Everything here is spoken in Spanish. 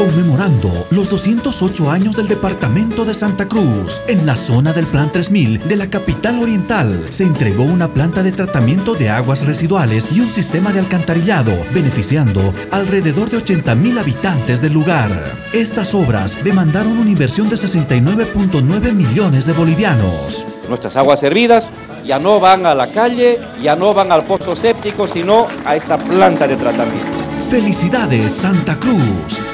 Conmemorando los 208 años del departamento de Santa Cruz, en la zona del Plan 3000 de la capital oriental, se entregó una planta de tratamiento de aguas residuales y un sistema de alcantarillado, beneficiando alrededor de 80.000 habitantes del lugar. Estas obras demandaron una inversión de 69.9 millones de bolivianos. Nuestras aguas servidas ya no van a la calle, ya no van al pozo séptico, sino a esta planta de tratamiento. ¡Felicidades, Santa Cruz!